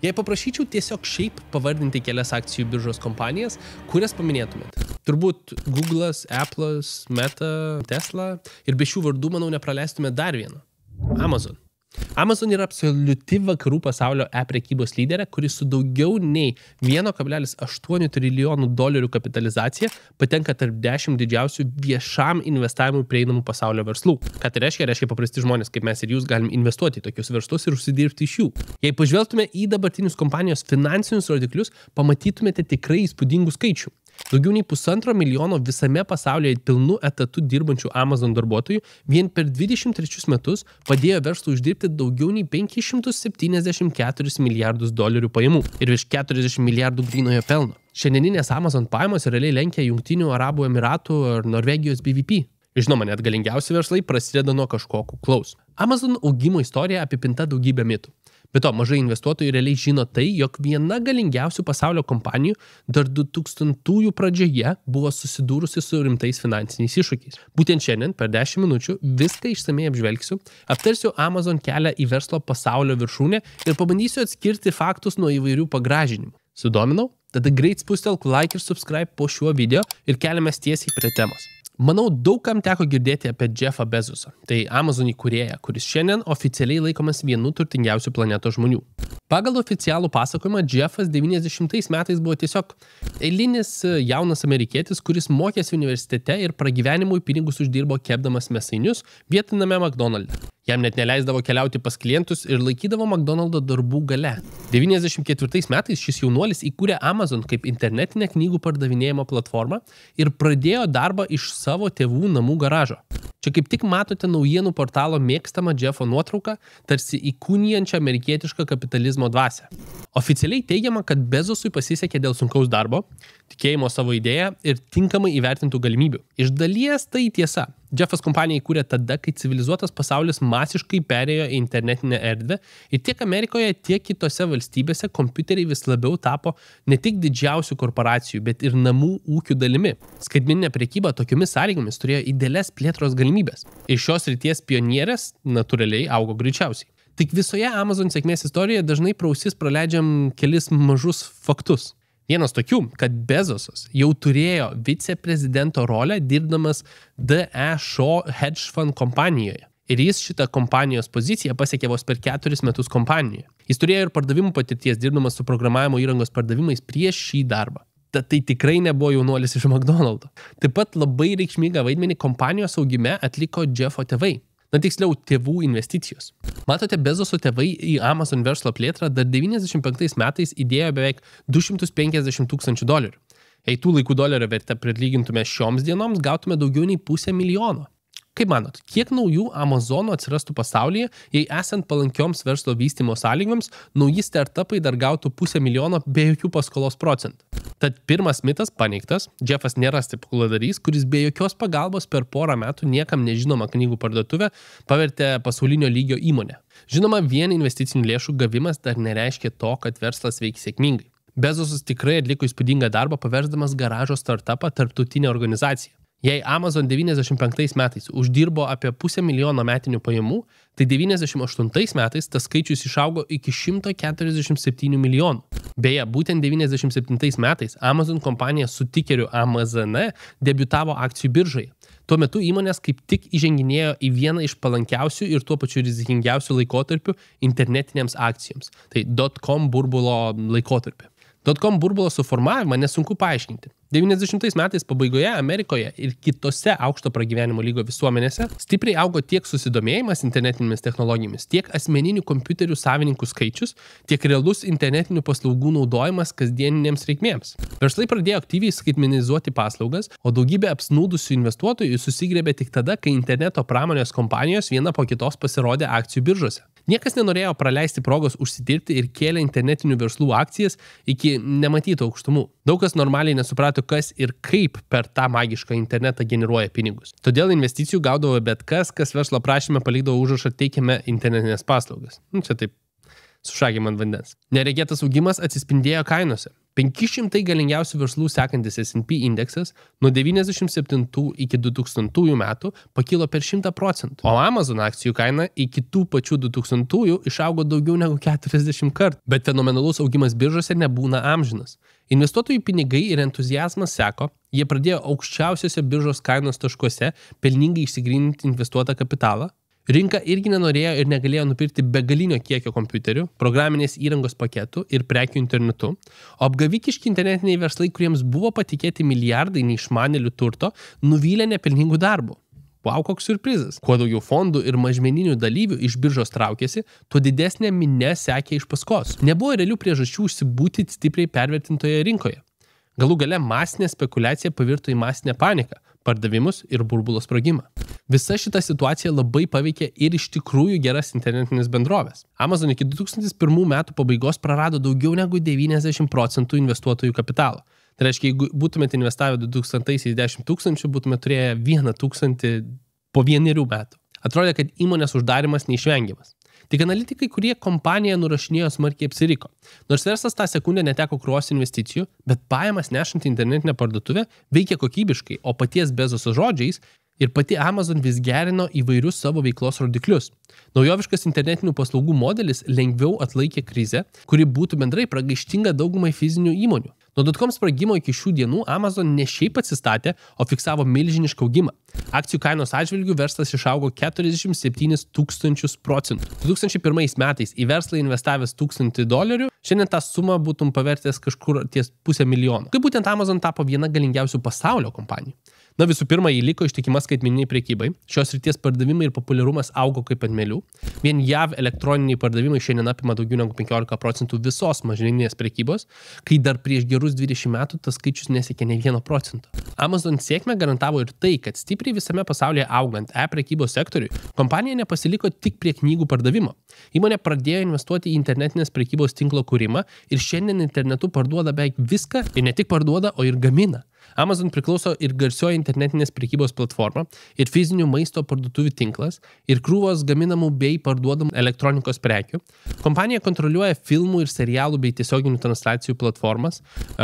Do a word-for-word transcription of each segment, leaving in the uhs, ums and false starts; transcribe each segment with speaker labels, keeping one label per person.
Speaker 1: Jei paprašyčiau tiesiog šiaip pavardinti kelias akcijų biržos kompanijas, kurias paminėtumėt? Turbūt Google'as, Apple'as, Meta, Tesla ir be šių vardų, manau, nepraleistumėt dar vieną. Amazon. Amazon yra absoliuti vakarų pasaulio e-prekybos lyderė, kuris su daugiau nei vieno kablelis aštuonių trilijonų dolerių kapitalizacija patenka tarp dešimt didžiausių viešam investavimui prieinamų pasaulio verslų. Ką tai reiškia? Reiškia, paprasti žmonės, kaip mes ir jūs, galim investuoti į tokius verslus ir užsidirbti iš jų. Jei pažvelgtume į dabartinius kompanijos finansinius rodiklius, pamatytumėte tikrai įspūdingų skaičių. Daugiau nei pusantro milijono visame pasaulyje pilnu etatu dirbančių Amazon darbuotojų vien per dvidešimt trečius metus padėjo verslui uždirbti daugiau nei penkis šimtus septyniasdešimt keturis milijardus dolerių pajamų ir virš keturiasdešimt milijardų grynojo pelno. Šiandieninės Amazon pajamos realiai lenkia Jungtinių Arabų Emiratų ar Norvegijos B V P. Žinoma, net galingiausi verslai prasideda nuo kažko kuklaus. Amazon augimo istorija apipinta daugybę mitų. Be to, mažai investuotojų realiai žino tai, jog viena galingiausių pasaulio kompanijų dar du tūkstantųjų pradžioje buvo susidūrusi su rimtais finansiniais iššūkiais. Būtent šiandien per dešimt minučių viską išsamei apžvelgsiu, aptarsiu Amazon kelią į verslo pasaulio viršūnę ir pabandysiu atskirti faktus nuo įvairių pagražinimų. Sudominau? Tada greit spustelk like ir subscribe po šiuo video ir keliamės tiesiai prie temos. Manau, daug kam teko girdėti apie Jeffą Bezosą, tai Amazon įkūrėją, kuris šiandien oficialiai laikomas vienu turtingiausių planetos žmonių. Pagal oficialų pasakojimą, Jeffas devyniasdešimtais metais buvo tiesiog eilinis jaunas amerikietis, kuris mokėsi universitete ir pragyvenimui pinigus uždirbo kepdamas mėsainius vietiname McDonald'e. Jam net neleisdavo keliauti pas klientus ir laikydavo McDonald'o darbų gale. devyniasdešimt ketvirtais metais šis jaunuolis įkūrė Amazon kaip internetinę knygų pardavinėjimo platformą ir pradėjo darbą iš savo tėvų namų garažo. Čia kaip tik matote naujienų portalo mėgstamą Jeffo nuotrauką, tarsi įkūnijančią amerikietišką kapitalizmo dvasią. Oficialiai teigiama, kad Bezosui pasisekė dėl sunkaus darbo, tikėjimo savo idėją ir tinkamai įvertintų galimybių. Iš dalies tai tiesa. Jeffas kompaniją įkūrė tada, kai civilizuotas pasaulis masiškai perėjo į internetinę erdvę ir tiek Amerikoje, tiek kitose valstybėse kompiuteriai vis labiau tapo ne tik didžiausių korporacijų, bet ir namų ūkių dalimi. Skaitmeninė prekyba tokiomis sąlygomis turėjo idealias plėtros galimybės. Ir šios srities pionierės natūraliai augo greičiausiai. Tik visoje Amazon sėkmės istorijoje dažnai pro ausis praleidžiam kelis mažus faktus. Vienas tokių, kad Bezosas jau turėjo viceprezidento rolę dirbdamas D E Shaw hedge fund kompanijoje. Ir jis šitą kompanijos poziciją pasiekė vos per keturis metus kompanijoje. Jis turėjo ir pardavimų patirties dirbdamas su programavimo įrangos pardavimais prieš šį darbą. Tad tai tikrai nebuvo jaunuolis iš McDonald'o. Taip pat labai reikšmingą vaidmenį kompanijos augime atliko Jeffo tėvai. Na tiksliau, tėvų investicijos. Matote, Bezoso tėvai į Amazon verslo plėtrą dar devyniasdešimt penktais metais įdėjo beveik du šimtus penkiasdešimt tūkstančių dolerių. Jei tų laikų dolerio vertę prilygintume šioms dienoms, gautume daugiau nei pusę milijono. Kaip manot, kiek naujų Amazonų atsirastų pasaulyje, jei esant palankioms verslo vystymo sąlygoms, nauji startupai dar gautų pusę milijono be jokių paskolos procentų? Tad pirmas mitas paneigtas, Jeffas nėra stebukladarys, kuris be jokios pagalbos per porą metų niekam nežinoma knygų parduotuvę pavertė pasaulinio lygio įmonę. Žinoma, vien investicinių lėšų gavimas dar nereiškia to, kad verslas veikia sėkmingai. Bezosas tikrai atliko įspūdingą darbą, paversdamas garažo startupą tarptautinę organizaciją. Jei Amazon devyniasdešimt penktais metais uždirbo apie pusę milijono metinių pajamų, tai devyniasdešimt aštuntais metais tas skaičius išaugo iki šimto keturiasdešimt septynių milijonų. Beje, būtent devyniasdešimt septintais metais Amazon kompanija su tikeriu A M Z N debiutavo akcijų biržoje. Tuo metu įmonės kaip tik įženginėjo į vieną iš palankiausių ir tuo pačiu rizikingiausių laikotarpių internetinėms akcijoms. Tai dot-com burbulo laikotarpį. dot-com burbulo suformavimą nesunku paaiškinti. devyniasdešimtais metais pabaigoje Amerikoje ir kitose aukšto pragyvenimo lygio visuomenėse stipriai augo tiek susidomėjimas internetinėmis technologijomis, tiek asmeninių kompiuterių savininkų skaičius, tiek realus internetinių paslaugų naudojimas kasdieninėms reikmėms. Verslai pradėjo aktyviai skaitmenizuoti paslaugas, o daugybė apsnūdusių investuotojų susigrėbė tik tada, kai interneto pramonės kompanijos viena po kitos pasirodė akcijų biržose. Niekas nenorėjo praleisti progos užsidirbti ir kėlė internetinių verslų akcijas iki nematytų aukštumų. Daug kas normaliai nesuprato, kas ir kaip per tą magišką internetą generuoja pinigus. Todėl investicijų gaudavo bet kas, kas verslo prašyme palikdavo užrašą teikiame internetinės paslaugas. Nu, čia taip su šakėm ant vandens. Neregėtas augimas atsispindėjo kainose. penki šimtai galingiausių verslų sekantis S and P indeksas nuo devyniasdešimt septintų iki du tūkstantųjų metų pakilo per šimtą procentų, o Amazon akcijų kaina iki tų pačių du tūkstantųjų išaugo daugiau negu keturiasdešimt kartų. Bet fenomenalus augimas biržose nebūna amžinas. Investuotojų pinigai ir entuziazmas seko, jie pradėjo aukščiausiose biržos kainos taškuose pelningai išsigryninti investuotą kapitalą. Rinka irgi nenorėjo ir negalėjo nupirkti begalinio kiekio kompiuterių, programinės įrangos paketų ir prekių internetu, o apgavikiški internetiniai verslai, kuriems buvo patikėti milijardai neišmanėlių turto, nuvylė nepelningų darbų. Wow, koks surprizas. Kuo daugiau fondų ir mažmeninių dalyvių iš biržos traukėsi, tuo didesnė minia sekė iš paskos. Nebuvo realių priežasčių užsibūti stipriai pervertintoje rinkoje. Galų gale masinė spekulacija pavirto į masinę paniką, pardavimus ir burbulo sprogimą. Visa šita situacija labai paveikė ir iš tikrųjų geras internetinės bendrovės. Amazon iki du tūkstančiai pirmų metų pabaigos prarado daugiau negu devyniasdešimt procentų investuotojų kapitalo. Tai reiškia, jeigu būtumėte investavę du tūkstančiai dešimt tūkstančių, būtumėte turėję vieną tūkstantį po vienerių metų. Atrodė, kad įmonės uždarimas neišvengiamas. Tik analitikai, kurie kompaniją nurašinėjo, smarkiai apsiriko. Nors verslas tą sekundę neteko krūvos investicijų, bet pajamas nešant internetinę parduotuvę veikia kokybiškai, o paties Bezoso žodžiais ir pati Amazon vis gerino įvairius savo veiklos rodiklius. Naujoviškas internetinių paslaugų modelis lengviau atlaikė krizę, kuri būtų bendrai pragaištinga daugumai fizinių įmonių. Nuo dotcom sprogimo iki šių dienų Amazon ne šiaip atsistatė, o fiksavo milžinišką augimą. Akcijų kainos atžvilgių verslas išaugo keturiasdešimt septynis tūkstančius procentų. du tūkstančiai pirmais metais į verslą investavęs tūkstantį dolerių, šiandien tą sumą būtum pavertęs kažkur ties pusę milijono. Kaip būtent Amazon tapo viena galingiausių pasaulio kompanijų. Na visų pirma, jį liko ištikima skaitmeniniai prekybai. Šios srities pardavimai ir populiarumas augo kaip ant mielių. Vien J A V elektroniniai pardavimai šiandien apima daugiau negu penkiolika procentų visos mažmeninės prekybos, kai dar prieš gerus dvidešimt metų tas skaičius nesiekė ne vieno procento. Amazon sėkmę garantavo ir tai, kad stipriai visame pasaulyje augant e-prekybos sektoriui, kompanija nepasiliko tik prie knygų pardavimo. Įmonė pradėjo investuoti į internetinės prekybos tinklo kūrimą ir šiandien internetu parduoda beveik viską ir ne tik parduoda, o ir gamina. Amazon priklauso ir garsioji internetinės prekybos platforma, ir fizinių maisto parduotuvių tinklas, ir krūvos gaminamų bei parduodamų elektronikos prekių. Kompanija kontroliuoja filmų ir serialų bei tiesioginių transliacijų platformas,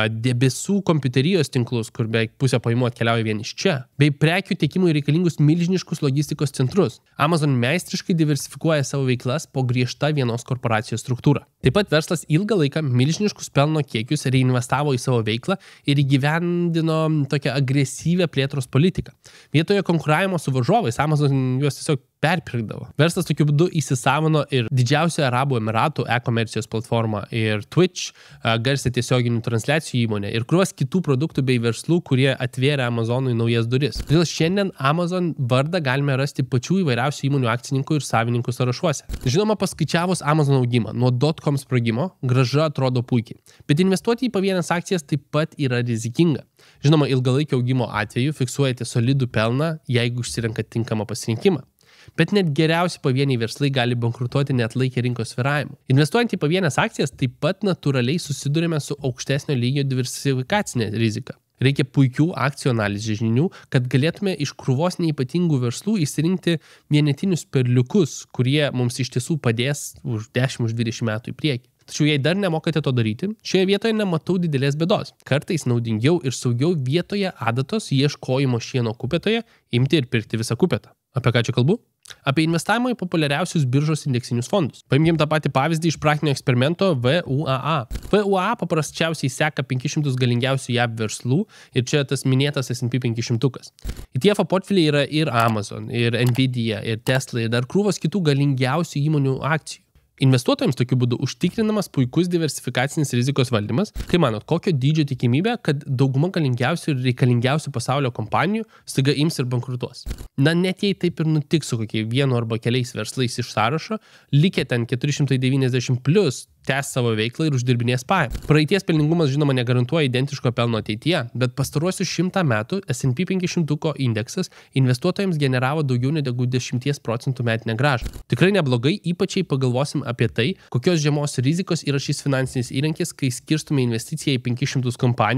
Speaker 1: debesų kompiuterijos tinklus, kur beveik pusė pajamų atkeliauja vien iš čia, bei prekių tiekimui reikalingus milžiniškus logistikos centrus. Amazon meistriškai diversifikuoja savo veiklas po griežta vienos korporacijos struktūra. Taip pat verslas ilgą laiką milžiniškus pelno kiekius reinvestavo į savo veiklą ir įgyvendino tokią agresyvę plėtros politiką. Vietoje konkuravimo su varžovais Amazon juos tiesiog perpirkdavo. Verslas tokiu būdu įsisavino ir didžiausią Arabų Emiratų e-komercijos platformą, ir Twitch, garsią tiesioginių transliacijų įmonę, ir krūvas kitų produktų bei verslų, kurie atvėrė Amazonui naujas duris. Todėl šiandien Amazon vardą galime rasti pačių įvairiausių įmonių akcininkų ir savininkų sąrašuose. Žinoma, paskaičiavus Amazon augimą nuo dotcom sprogimo, grąža atrodo puikiai. Bet investuoti į pavienes akcijas taip pat yra rizikinga. Žinoma, ilgalaikio augimo atveju fiksuojate solidų pelną, jeigu išsirenkate tinkamą pasirinkimą. Bet net geriausi pavieniai verslai gali bankrutuoti neatlaikę rinkos svyravimų. Investuojant į pavienes akcijas, taip pat natūraliai susidurime su aukštesnio lygio diversifikacinė rizika. Reikia puikių akcijų analizės žinių, kad galėtume iš krūvos neypatingų verslų išsirinkti vienetinius perliukus, kurie mums iš tiesų padės už dešimt dvidešimt metų į priekį. Tačiau jei dar nemokate to daryti, šioje vietoje nematau didelės bėdos. Kartais naudingiau ir saugiau vietoje adatos ieškojimo šieno kupetoje imti ir pirkti visą kupetą. Apie ką čia kalbu? Apie investavimą į populiariausius biržos indeksinius fondus. Paimkim tą patį pavyzdį iš praktinio eksperimento V U A A. V U A A paprasčiausiai seka penkis šimtus galingiausių J A V verslų ir čia tas minėtas S and P penki šimtukas. E T F portfelyje yra ir Amazon, ir Nvidia, ir Tesla, ir dar krūvos kitų galingiausių įmonių akcijų. Investuotojams tokiu būdu užtikrinamas puikus diversifikacinis rizikos valdymas. Kaip manot, kokio dydžio tikimybė, kad dauguma galingiausių ir reikalingiausių pasaulio kompanijų staiga ims ir bankrutuos? Na, net jei taip ir nutiks su kokiai vienu arba keliais verslais iš sąrašo, likę ten keturi šimtai devyniasdešimt plus tęs savo veiklą ir uždirbinės pajamas. Praeities pelningumas žinoma negarantuoja identiško pelno ateityje, bet pastaruosius šimtą metų S and P penki šimtuko indeksas investuotojams generavo daugiau negu dešimties procentų metinę grąžą. Tikrai neblogai, ypač jei pagalvosim apie tai, kokios žemos rizikos yra šis finansinis įrankis, kai skirstume investiciją į penkis šimtus kompanijų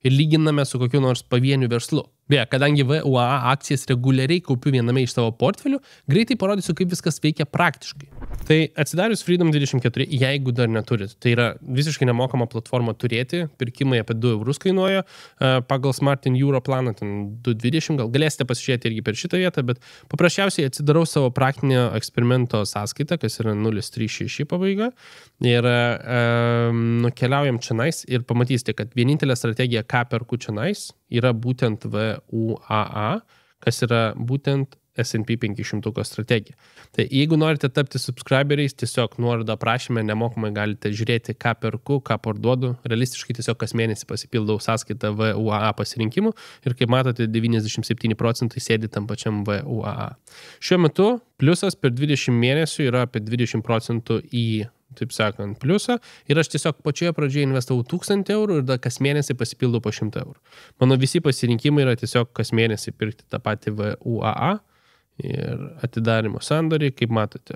Speaker 1: ir lyginame su kokiu nors pavieniu verslu. Beje, kadangi V U A A akcijas reguliariai kaupiu viename iš savo portfelių, greitai parodysiu, kaip viskas veikia praktiškai. Tai atsidarius Freedom dvidešimt keturi, jeigu dar neturit, tai yra visiškai nemokama platforma turėti, pirkimai apie du eurus kainuoja, pagal Smart in Euro planą, ten du dvidešimt, gal galėsite pasižiūrėti irgi per šitą vietą, bet paprasčiausiai atsidarau savo praktinio eksperimento sąskaitą, kas yra nulis trys šeši pabaiga, ir e, nukeliaujam čionais ir pamatysite, kad vienintelė strategija, ką perku čionais, yra būtent V U A A, kas yra būtent S and P penki šimtai strategija. Tai jeigu norite tapti subscriberiais, tiesiog nuorodą aprašyme nemokamai galite žiūrėti, ką perku, ką parduodu. Realistiškai tiesiog kas mėnesį pasipildau sąskaitą V U A A pasirinkimų ir kaip matote, devyniasdešimt septyni procentai sėdi tam pačiam V U A A. Šiuo metu pliusas per dvidešimt mėnesių yra apie dvidešimt procentų į, taip sakant, pliusą ir aš tiesiog pačioje pradžioje investavau tūkstantį eurų ir da kas mėnesį pasipildau po šimtą eurų. Mano visi pasirinkimai yra tiesiog kas mėnesį pirkti tą patį V U A A ir atidarimo sandorį, kaip matote.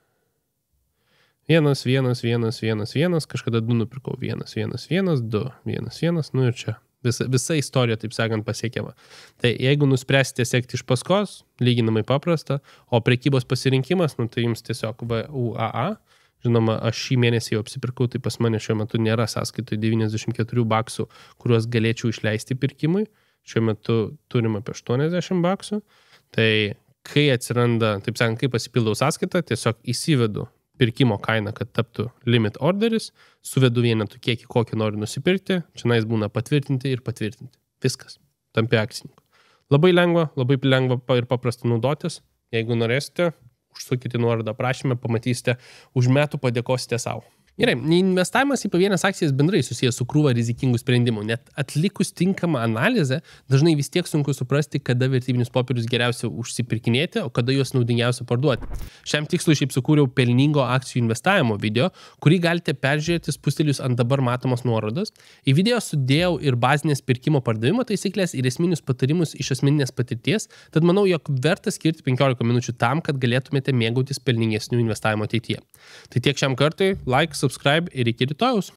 Speaker 1: Vienas, vienas, vienas, vienas, vienas, kažkada du nupirkau. Vienas, vienas, vienas, du, vienas, vienas, nu ir čia. Visa, visa istorija, taip sakant, pasiekiama. Tai jeigu nuspręsite sekti iš paskos, lyginamai paprasta, o prekybos pasirinkimas, nu tai jums tiesiog V U A A. Žinoma, aš šį mėnesį jau apsipirkau, tai pas mane šiuo metu nėra sąskaitoj devyniasdešimt keturi baksų, kuriuos galėčiau išleisti pirkimui. Šiuo metu turim apie aštuoniasdešimt baksų. Tai kai atsiranda, taip sakant, kai pasipildau sąskaitą, tiesiog įsivedu pirkimo kainą, kad taptų limit orderis, suvedu vienetų kiekį, kokį noriu nusipirkti, čionais būna patvirtinti ir patvirtinti. Viskas. Tampi akcininku. Labai lengva, labai lengva ir paprasta naudotis. Jeigu norėsite, užsukite nuorodą aprašyme, pamatysite, už metų padėkosite savo. Gerai, investavimas į pavienes akcijas bendrai susijęs su krūva rizikingų sprendimų. Net atlikus tinkamą analizę, dažnai vis tiek sunku suprasti, kada vertybinius popierius geriausia užsipirkinėti, o kada juos naudingiausia parduoti. Šiam tikslui šiaip sukūriau pelningo akcijų investavimo video, kurį galite peržiūrėti spustelius ant dabar matomos nuorodos. Į video sudėjau ir bazinės pirkimo pardavimo taisyklės ir esminius patarimus iš asmeninės patirties, tad manau, jog verta skirti penkiolika minučių tam, kad galėtumėte mėgautis pelningesnių investavimo ateityje. Tai tiek šiam kartui, like, subscribe ir iki rytojaus.